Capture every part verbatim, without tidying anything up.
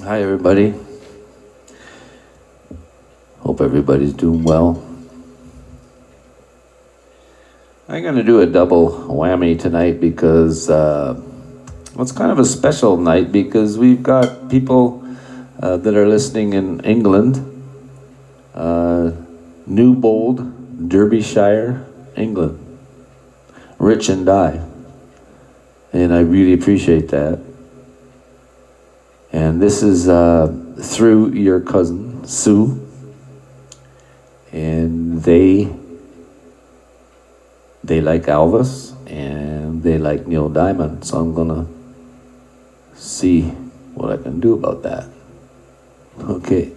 Hi, everybody. Hope everybody's doing well. I'm going to do a double whammy tonight because uh, well, it's kind of a special night because we've got people uh, that are listening in England, uh, Newbold, Derbyshire, England, Rich and Die. And I really appreciate that. And this is uh, through your cousin, Sue. And they, they like Elvis, and they like Neil Diamond. So I'm gonna see what I can do about that. Okay.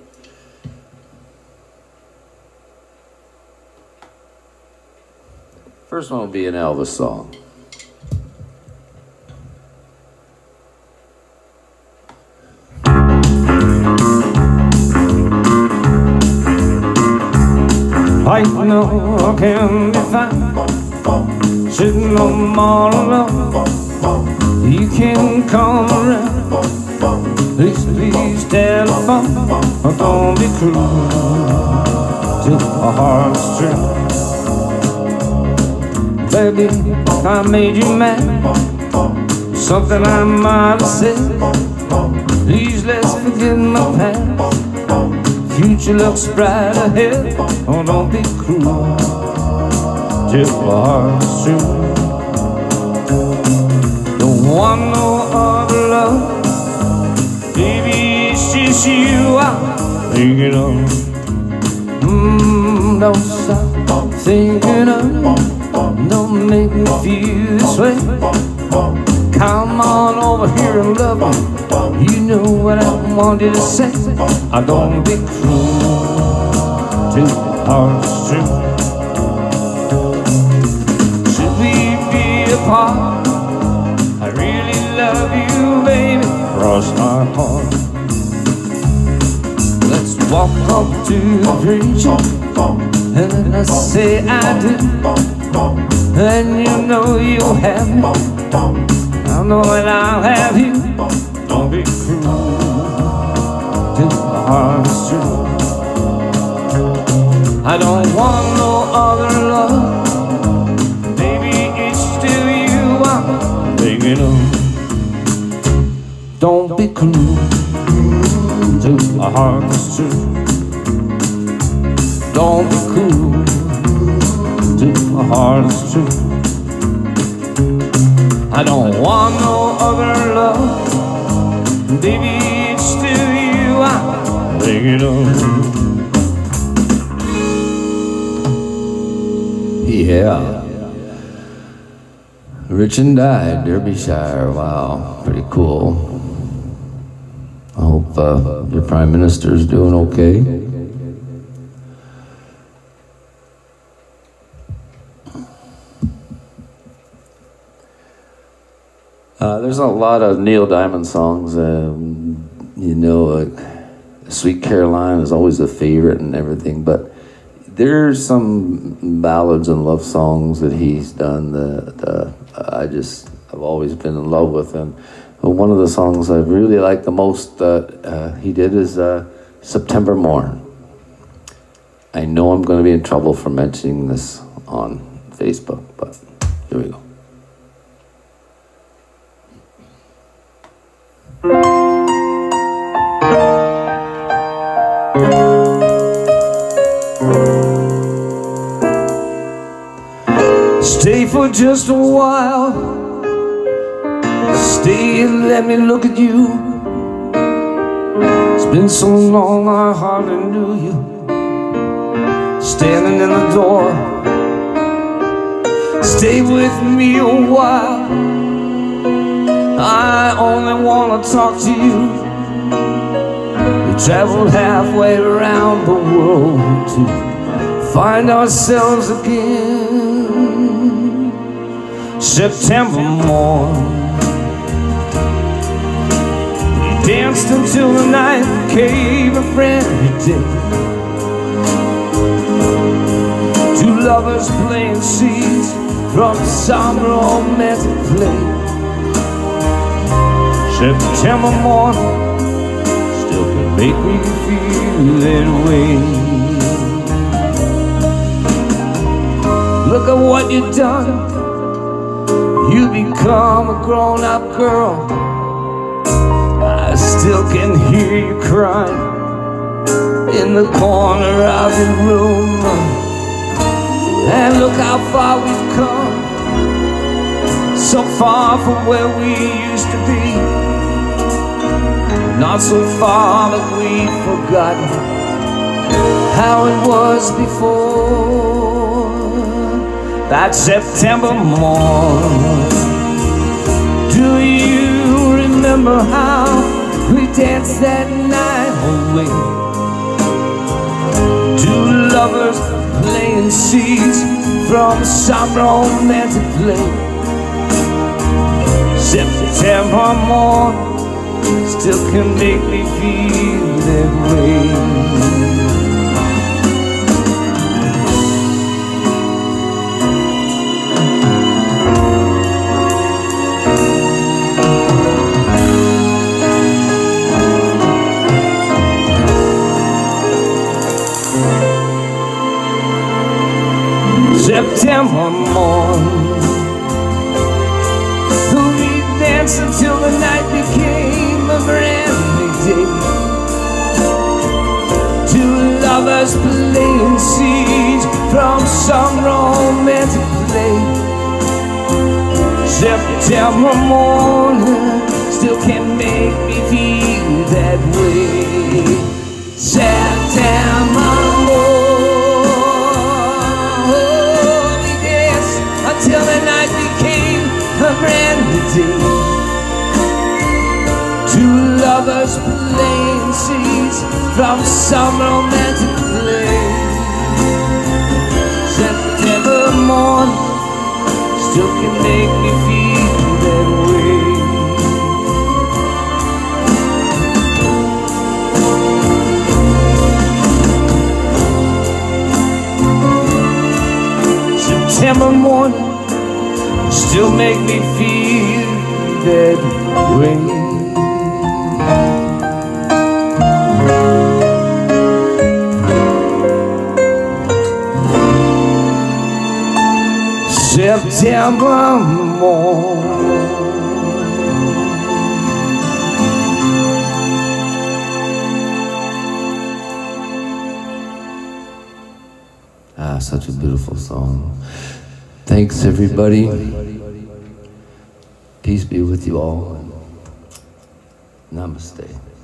First one will be an Elvis song. I know I can be fine, sitting on all alone. You can come around, please, please telephone, or don't be cruel till my heart's true. Baby, I made you mad, something I might have said. Please let's forget my past. Future looks bright ahead. Oh, don't be cruel till my heart's true. Don't want no other love, baby, it's just you I'm thinking of. Mmm, don't stop thinking of. Don't make me feel this way. Come on over here and love me. You know what I wanted to say. I don't be cruel till the heart's true. Should we be apart? I really love you, baby, cross my heart. Let's walk up to the preacher and let's say I do. And you know you'll have me, I know that I'll have you. Don't be cruel till my heart's true. I don't want no other love, baby, it's still you I'm thinking of. Don't be cruel till my heart's true. Don't be cruel till my heart's true. I don't want no other love, baby, it's still you I'm thinking of. Yeah. Rich and Die, Derbyshire. Wow, pretty cool. I hope uh, your Prime Minister's doing okay. Uh, there's a lot of Neil Diamond songs. Um, you know, uh, Sweet Caroline is always a favorite and everything, but there's some ballads and love songs that he's done that uh, I just, I've always been in love with. And one of the songs I really like the most uh, uh, he did is uh, September Morn. I know I'm going to be in trouble for mentioning this on Facebook, but here we go. Stay for just a while, stay and let me look at you. It's been so long I hardly knew you. Standing in the door, stay with me a while. I only want to talk to you. We traveled halfway around the world to find ourselves again. September morn, we danced until the night became a friendly day. Two lovers playing scenes from some romantic play. September morning, make me feel that way. Look at what you've done. You become a grown-up girl. I still can hear you crying in the corner of your room. And look how far we've come, so far from where we used to be. Not so far that we've forgotten how it was before. That September morn, do you remember how we danced that night away? Two lovers playing seeds from some romantic play. September morn still can make me feel that way. September morn, we danced until the night became a brand new day. Two lovers playing seeds from some romantic play. September morn still can make me feel that way. September morn, till the night became a brand new day. Two lovers playing seeds from some romantic play. September morn still can make me feel that way. September morning still make me feel that way. September morn. Ah, such a beautiful song. Thanks, everybody. Peace be with you all. Namaste.